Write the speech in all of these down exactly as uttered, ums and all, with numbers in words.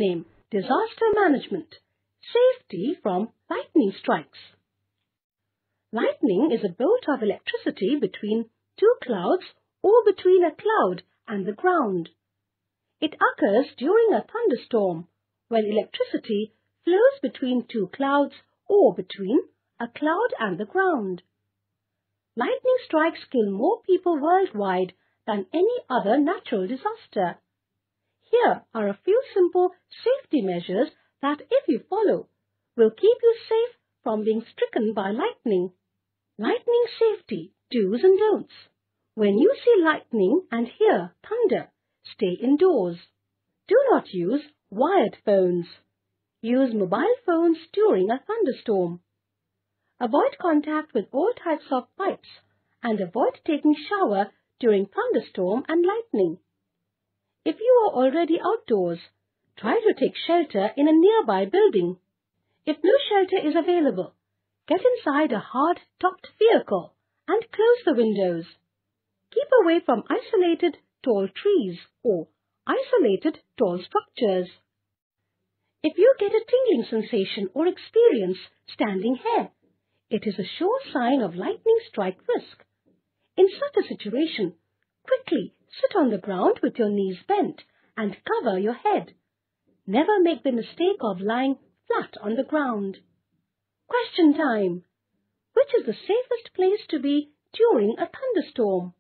name, Disaster Management, Safety from Lightning Strikes. Lightning is a bolt of electricity between two clouds or between a cloud and the ground. It occurs during a thunderstorm, when electricity flows between two clouds or between a cloud and the ground. Lightning strikes kill more people worldwide than any other natural disaster. Here are a few simple safety measures that, if you follow, will keep you safe from being stricken by lightning. Lightning safety do's and don'ts. When you see lightning and hear thunder, stay indoors. Do not use wired phones. Use mobile phones during a thunderstorm. Avoid contact with all types of pipes and avoid taking shower during thunderstorm and lightning. If you are already outdoors, try to take shelter in a nearby building. If no shelter is available, get inside a hard-topped vehicle and close the windows. Keep away from isolated tall trees or isolated tall structures. If you get a tingling sensation or experience standing hair, it is a sure sign of lightning strike risk. In such a situation, quickly sit on the ground with your knees bent and cover your head. Never make the mistake of lying flat on the ground. Question time. Which is the safest place to be during a thunderstorm?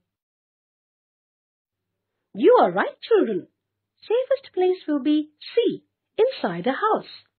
You are right, children. Safest place will be C, inside a house.